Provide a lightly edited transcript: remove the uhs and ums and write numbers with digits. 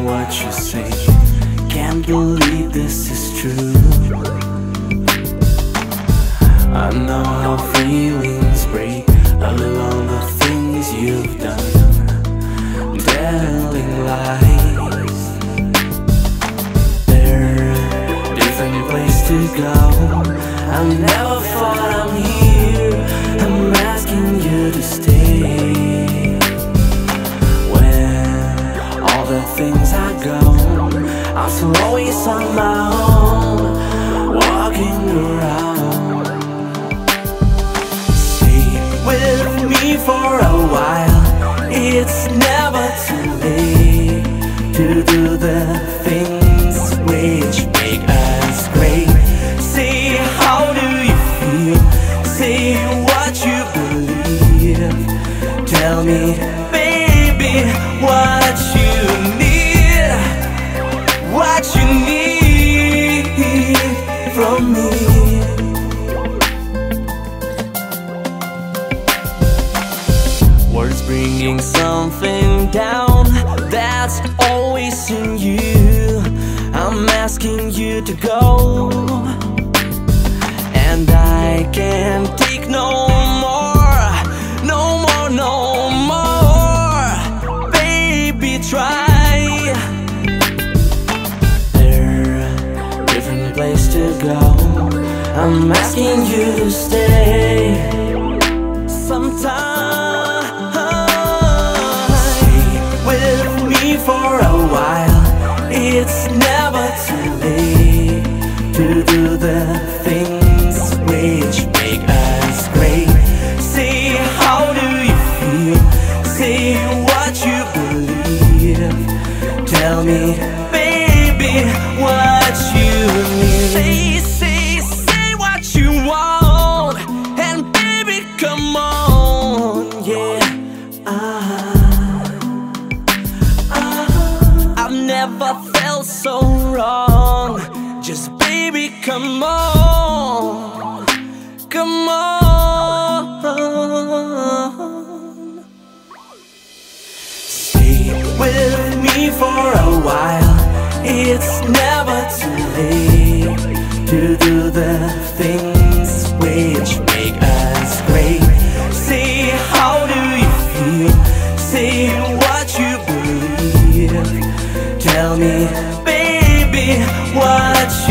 what you say. Can't believe this is true. I know how feelings break all along the things you've done, telling lies. There are different places to go. I never thought I'm here. I'm asking you to stay. When all the things I go, I'm still always on my own, walking around. Stay with me for a while. It's never too late to do the things which make us great. Say, how do you feel? Say what you believe. Tell me, baby, what you need. What you need from me. Words bringing something down that's always in you. I'm asking you to go, and I can't take no more, no more, no more. Baby, try. There are different places to go. I'm asking you to stay. Sometimes stay with me for a while. It's never too late to do the things which make us great. Say, how do you feel? Say what you believe. Tell me, baby, what you need. Say what you want, and baby, come on, yeah. I've never felt so wrong. Just baby, come on, come on. Stay with me for a while. It's never too late to do the things which make us great. Say, how do you feel? Say what you believe. Tell me, baby, what you